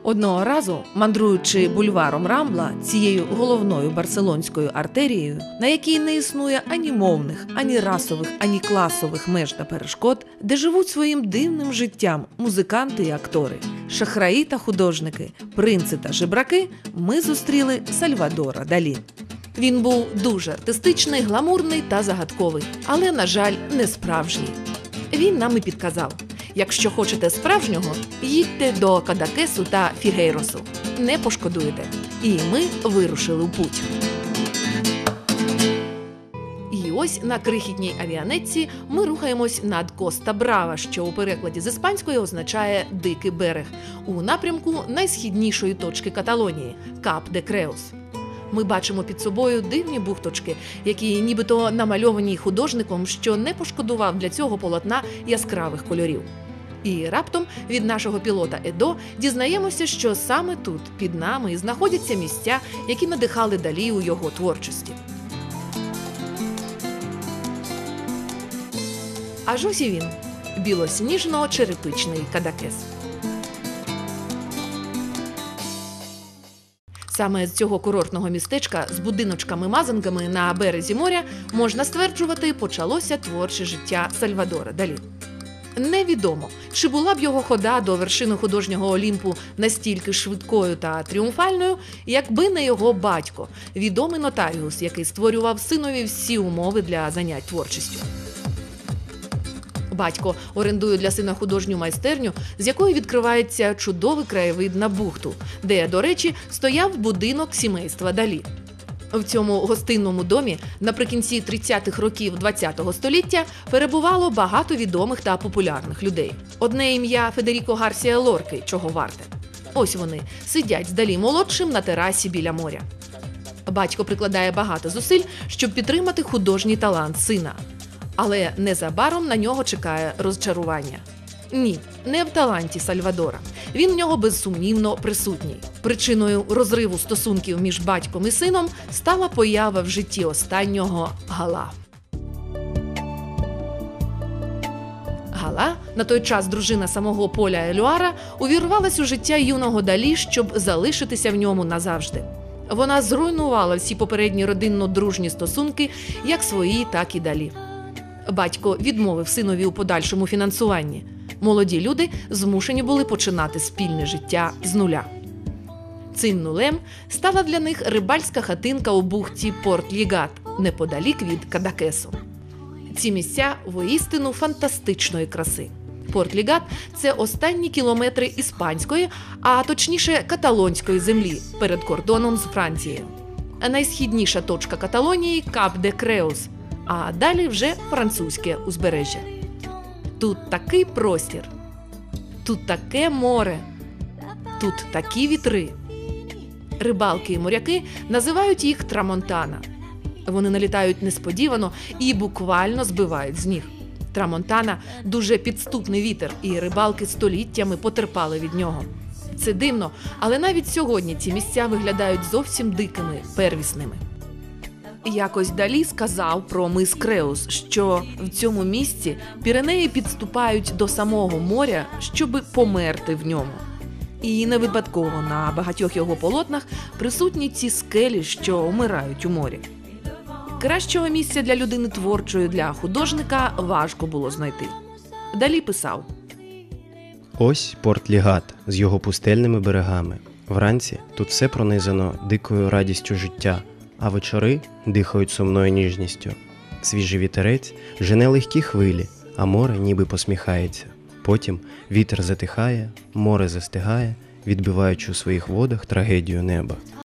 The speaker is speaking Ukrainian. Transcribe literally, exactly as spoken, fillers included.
Одного разу, мандруючи бульваром Рамбла, цією головною барселонською артерією, на якій не існує ані мовних, ані расових, ані класових меж та перешкод, де живуть своїм дивним життям музиканти і актори, шахраї та художники, принци та жебраки, ми зустріли Сальвадора Далі. Він був дуже артистичний, гламурний та загадковий, але, на жаль, не справжній. Він нам і підказав: якщо хочете справжнього, їдьте до Кадакесу та Фігейросу. Не пошкодуєте. І ми вирушили в путь. І ось на крихітній авіанетці ми рухаємось над Коста-Брава, що у перекладі з іспанської означає «дикий берег», у напрямку найсхіднішої точки Каталонії – Кап-де-Креус. Ми бачимо під собою дивні бухточки, які нібито намальовані художником, що не пошкодував для цього полотна яскравих кольорів. І раптом від нашого пілота Едо дізнаємося, що саме тут, під нами, знаходяться місця, які надихали Далі у його творчості. Аж ось і він – білосніжно-черепичний Кадакес. Саме з цього курортного містечка з будиночками-мазанками на березі моря, можна стверджувати, почалося творче життя Сальвадора Далі. Невідомо, чи була б його хода до вершини художнього Олімпу настільки швидкою та тріумфальною, якби не його батько, відомий нотаріус, який створював синові всі умови для занять творчістю. Батько орендує для сина художню майстерню, з якої відкривається чудовий краєвид на бухту, де, до речі, стояв будинок сімейства Далі. В цьому гостинному домі наприкінці тридцятих років ХХ століття перебувало багато відомих та популярних людей. Одне ім'я Федеріко Гарсія Лорки, чого варте. Ось вони, сидять з Далі-молодшим на терасі біля моря. Батько прикладає багато зусиль, щоб підтримати художній талант сина. Але незабаром на нього чекає розчарування. Ні, не в таланті Сальвадора. Він в нього безсумнівно присутній. Причиною розриву стосунків між батьком і сином стала поява в житті останнього Гала. Гала, на той час дружина самого Поля Елюара, увірвалась у життя юного Далі, щоб залишитися в ньому назавжди. Вона зруйнувала всі попередні родинно-дружні стосунки, як свої, так і Далі. Батько відмовив синові у подальшому фінансуванні. Молоді люди змушені були починати спільне життя з нуля. Цим нулем стала для них рибальська хатинка у бухті Порт-Лігат, неподалік від Кадакесу. Ці місця воістину фантастичної краси. Порт-Лігат – це останні кілометри іспанської, а точніше каталонської землі перед кордоном з Францією. Найсхідніша точка Каталонії – Кап-де-Креус, а далі вже французьке узбережжя. Тут такий простір, тут таке море, тут такі вітри. Рибалки і моряки називають їх трамонтана. Вони налітають несподівано і буквально збивають з ніг. Трамонтана – дуже підступний вітер, і рибалки століттями потерпали від нього. Це дивно, але навіть сьогодні ці місця виглядають зовсім дикими, первісними. Якось Далі сказав про мис Креус, що в цьому місці Піренеї підступають до самого моря, щоби померти в ньому. І не випадково на багатьох його полотнах присутні ці скелі, що вмирають у морі. Кращого місця для людини творчої, для художника важко було знайти. Далі писав: Ось Порт-Лігат з його пустельними берегами. Вранці тут все пронизано дикою радістю життя, а вечори дихають сумною ніжністю. Свіжий вітерець жене легкі хвилі, а море ніби посміхається. Потім вітер затихає, море застигає, відбиваючи у своїх водах трагедію неба.